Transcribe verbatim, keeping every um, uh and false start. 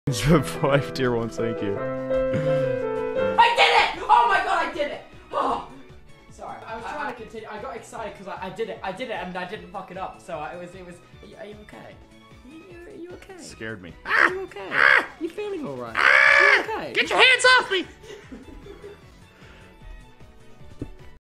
Five tier ones, thank you. I did it! Oh my god, I did it! Oh. Sorry, I was trying to continue. I got excited because I, I did it. I did it and I didn't fuck it up. So I, it was, it was. Are you, are you okay? Are you, are you okay? Scared me. Are you okay? Ah! You feeling alright? Ah! You okay? Get your hands off me!